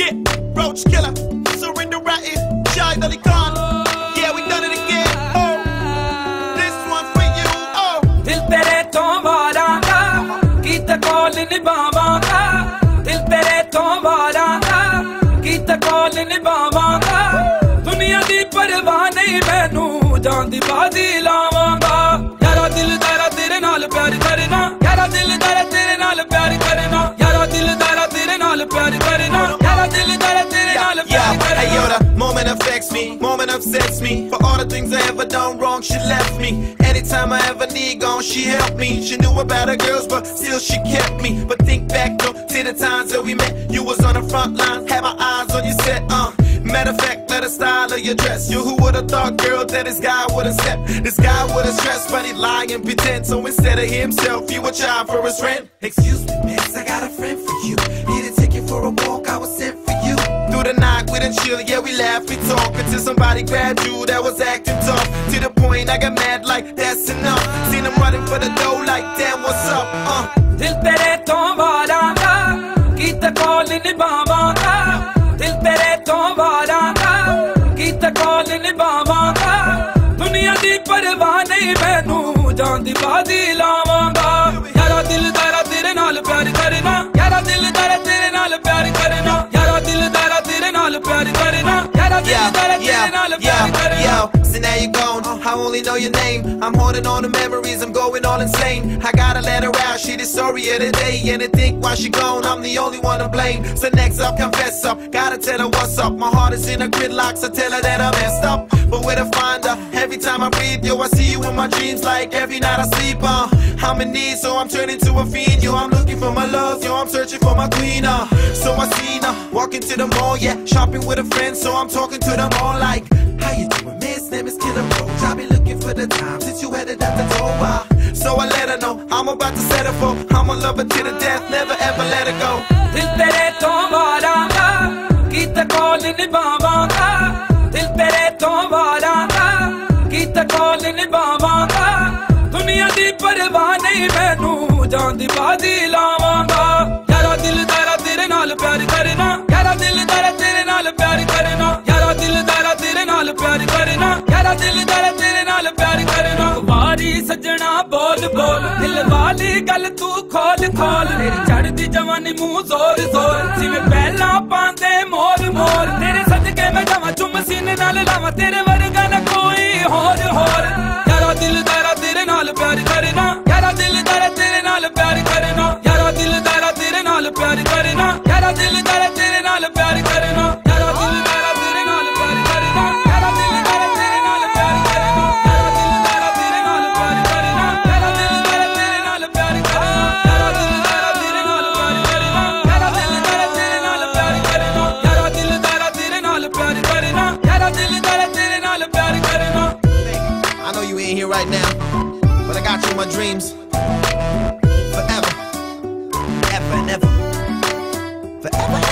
Yeah, Roach Killer, Surrender Ratty, Shy Dolly Khan. Yeah, we done it again. Oh, this one's for you. Oh, दिल तेरे तो वारांगा गीत call निभावांगा दिल तेरे तो वारांगा गीत कॉल निभावांगा दुनिया दी परवाह नहीं मैनू जान दी बाजी लावांगा यारा दिल दारा तेरे नाल प्यार करना यारा दिल दारा तेरे नाल प्यार करना यारा दिल दारा तेरे नाल प्यार करना यारा दिल दारा तेरे नाल प्यार करना hey yo, the moment affects me, moment upsets me. For all the things I ever done wrong, she left me. Anytime I ever need gone, she helped me. She knew about her girls, but still she kept me. But think back though, to the times that we met. You was on the front line, had my eyes on your set. Matter of fact, let the style of your dress. You who would've thought, girl, that this guy would've stepped. This guy would've stressed, but he lie and pretend. So instead of himself, you a child for his friend. Excuse me, miss, I got a friend for you. Need to take you for a walk, I was sent for you. Through the night, we done chill, yeah, we laugh, we talk. Until somebody grabbed you that was acting tough. To the point I got mad like, that's enough. Seen him running for the dough like, damn, what's up, दिल तेरे तो वारांगा गीत call निभावांगा दिल तेरे तो वारांगा गीत call निभावांगा दुनिया दी परवाह नहीं मैनू जान दी बाजी लावांगा यारा दिल दारा तेरे नाल प्यार करना यारा दिल दारा तेरे नाल प्यार करना यारा दिल दारा तेरे नाल प्यार करना यारा दिल दारा तेरे नाल प्यार करना So now you're gone, I only know your name. I'm holding on to memories, I'm going all insane. I gotta let her out, she the story of the day. And to think why she gone, I'm the only one to blame. So next up, confess up, gotta tell her what's up. My heart is in a gridlock, so tell her that I messed up. But where to find her? Every time I breathe, yo, I see you in my dreams. Like every night I sleep, I'm in need, so I'm turning to a fiend. Yo, I'm looking for my love, yo, I'm searching for my queen, So I seen her, walking to the mall, yeah, shopping with a friend. So I'm talking to them all like, how you doing, miss? Name is Killer Roach. I've been looking for the time since you headed out the door. So I let her know I'm about to set her for. I'ma love her to the death, never ever let her go. दिल तेरे तो वारांगा गीत call निभावांगा दिल तेरे तो वारांगा गीत call निभावांगा दुनिया दी परवाह नहीं मैनू जान दी बाजी लावांगा यारा दिल दारा तेरे नाल प्यार करना यारा दिल दारा तेरे नाल प्यार करना यारा दिल दारा तेरे नाल प्यार करना यारा दिल दारा तेरे नाल प्यार करना वारी सजना बोल बोल दिल वाली गल तू खोल खोल तेरी चढ़दी जवानी मुंह जोर जोर जिवें पहला पांदे मोर मोर तेरे सदके मैं जावां चुम सीने नाल लावां तेरे वर्गा ना कोई होर होर यारा दिल दारा तेरे नाल प्यार करना यारा दिल दारा तेरे नाल प्यार करना यारा दिल दारा तेरे नाल प्यार करना यारा दिल दारा तेरे नाल प्यार करना यारा दिल दारा तेरे नाल प्यार करना यारा दिल दारा तेरे नाल प्यार करना यारा दिल दारा तेरे नाल प्यार करना यारा दिल दारा तेरे नाल प्यार करना यारा दिल दारा तेरे नाल प्यार करना यारा दिल दारा तेरे नाल प्यार करना यारा दिल दारा तेरे नाल प्यार करना यारा दिल दारा तेरे नाल प्यार करना I know you ain't here right now, but I got you in my dreams. Forever, ever and ever, forever.